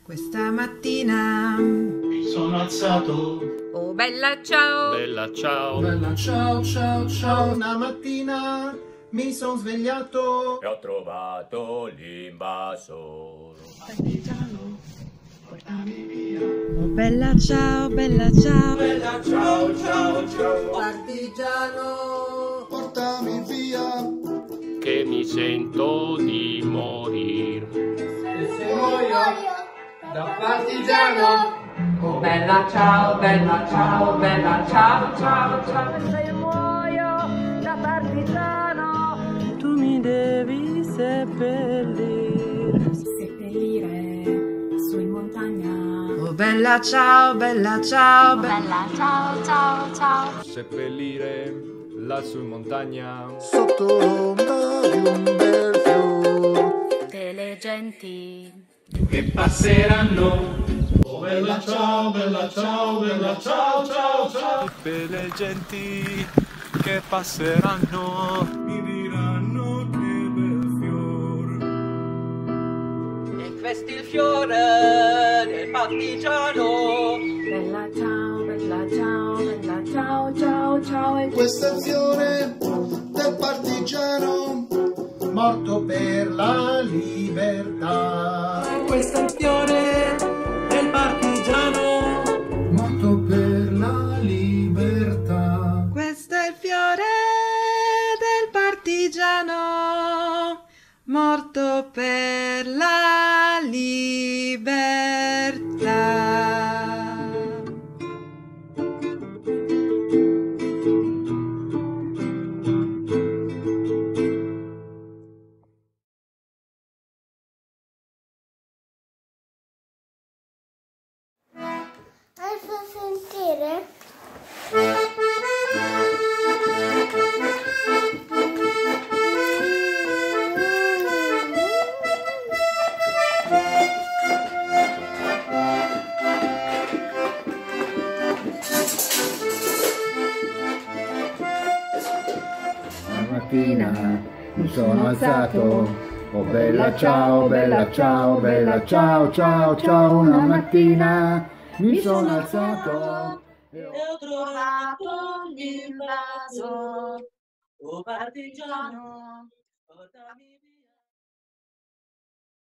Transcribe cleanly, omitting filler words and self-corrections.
Questa mattina mi sono alzato. Oh bella ciao! Bella ciao! Bella ciao ciao ciao. Una mattina mi sono svegliato E ho trovato l'invasore. Partigiano, portami via. oh bella ciao, bella ciao. Bella ciao ciao ciao. Partigiano, Portami via. Che mi sento di morir. E se muoio da partigiano. Oh bella ciao, bella ciao, bella ciao, ciao, ciao! Se muoio da partigiano, tu mi devi seppellire. Seppellire su in montagna. oh bella ciao, bella ciao, Bella ciao ciao ciao. Seppellire lassù in montagna. Sotto l'ombra di un bel fior Delle genti che passeranno. Oh bella ciao, bella ciao, bella ciao ciao ciao. Belle genti che passeranno mi diranno che bel fior. E questi il fiore del partigiano. Bella ciao, bella ciao, bella ciao ciao ciao. E Questo è il fiore del partigiano morto per la libertà. Questo è il fiore del partigiano. Morto per la libertà. Questo è il fiore del partigiano morto per la libertà. Fa sentire? Una mattina mi sono alzato, oh bella ciao, bella ciao, bella ciao, ciao, ciao. Una mattina mi sono alzato E ho trovato l'invasor. Oh partigiano, portami via.